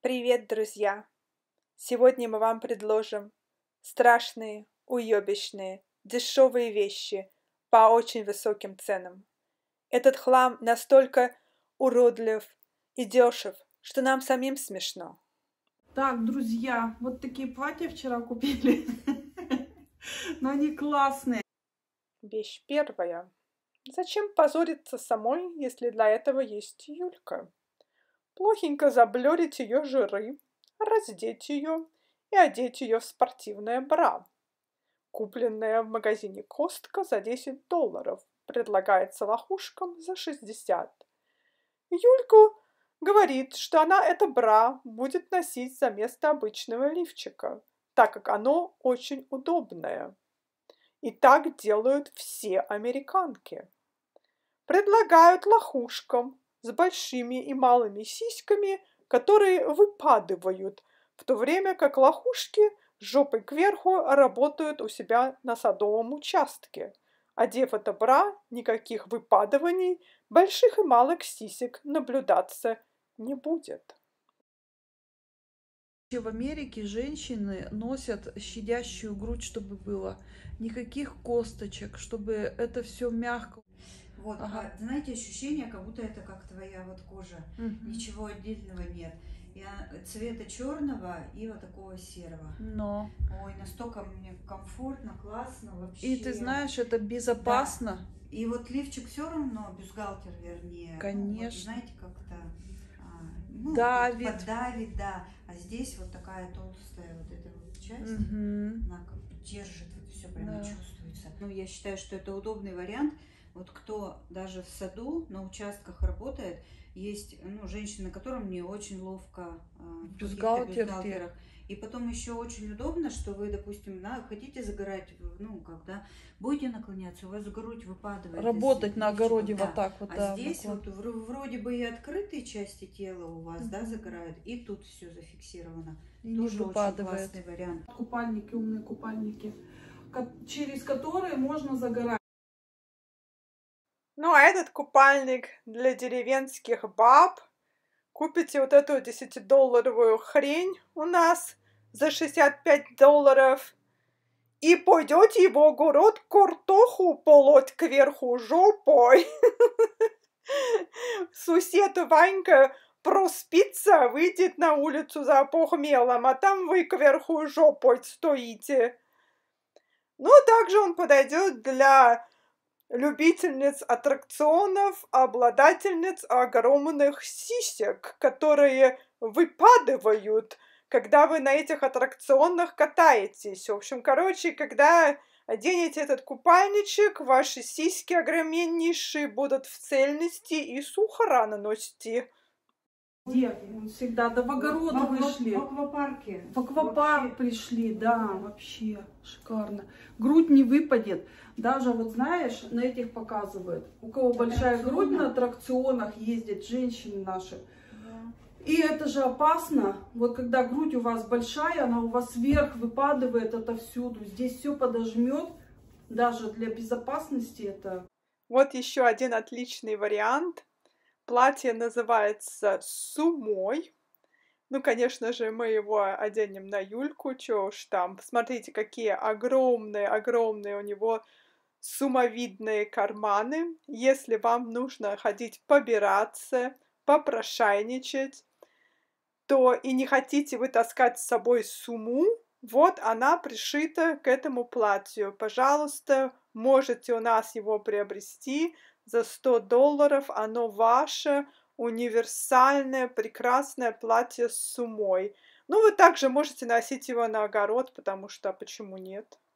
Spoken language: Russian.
Привет, друзья! Сегодня мы вам предложим страшные, уёбищные, дешевые вещи по очень высоким ценам. Этот хлам настолько уродлив и дешев, что нам самим смешно. Так, друзья, вот такие платья вчера купили, но они классные. Вещь первая. Зачем позориться самой, если для этого есть Юлька? Плохенько заблёрить ее жиры, раздеть ее и одеть ее в спортивное бра, купленное в магазине Костко за $10, предлагается лохушкам за 60. Юльку говорит, что она это бра будет носить за место обычного лифчика, так как оно очень удобное. И так делают все американки. Предлагают лохушкам с большими и малыми сиськами, которые выпадывают, в то время как лохушки жопой кверху работают у себя на садовом участке. Одев это бра, никаких выпадываний, больших и малых сисек наблюдаться не будет. В Америке женщины носят щадящую грудь, чтобы было никаких косточек, чтобы это все мягко. Вот, знаете, ощущение, как будто это как твоя вот кожа. Ничего отдельного нет. Цвета черного и вот такого серого. Но. Ой, настолько мне комфортно, классно вообще. И ты знаешь, это безопасно. Да. И вот лифчик все равно, бюстгальтер вернее. Конечно. Ну, вот, знаете, как-то давит. Вот поддавит, да. А здесь вот такая толстая вот эта вот часть, она как бы держит, вот все прямо чувствуется. Ну, я считаю, что это удобный вариант. Вот кто даже в саду, на участках работает, есть женщины, которым не очень ловко в бюстгальтерах. И потом еще очень удобно, что вы, допустим, хотите загорать, когда будете наклоняться, у вас грудь выпадывает. Работать на огороде вот так вот, да. А здесь вот вроде бы и открытые части тела у вас, да, загорают, и тут все зафиксировано. И тоже не выпадывает. очень классный вариант. Купальники, умные купальники, через которые можно загорать. Ну, а этот купальник для деревенских баб. Купите вот эту 10-долларовую хрень у нас за $65 и пойдете в огород картоху полоть кверху жопой. Сусед Ванька проспится, выйдет на улицу за похмелом, а там вы кверху жопой стоите. Ну, также он подойдет для любительниц аттракционов, обладательниц огромных сисек, которые выпадывают, когда вы на этих аттракционах катаетесь. В общем, короче, когда оденете этот купальничек, ваши сиськи огромнейшие будут в цельности и сухо наносите. Где? Всегда, да в огород вышли. В аквапарке. В аквапарк пришли, да, вообще шикарно. Грудь не выпадет. Даже вот знаешь, на этих показывают. У кого большая грудь на аттракционах ездят, женщины наши. Да. И это же опасно. Вот когда грудь у вас большая, она у вас вверх выпадывает отовсюду. Здесь все подожмет. Даже для безопасности это. Вот еще один отличный вариант. Платье называется «Сумой». Ну, конечно же, мы его оденем на Юльку, чё уж там. Смотрите, какие огромные у него сумовидные карманы. Если вам нужно ходить побираться, попрошайничать, то и не хотите вы таскать с собой сумму, вот она пришита к этому платью. Пожалуйста, можете у нас его приобрести за $100. Оно ваше, универсальное, прекрасное платье с сумой. Ну, вы также можете носить его на огород, потому что почему нет?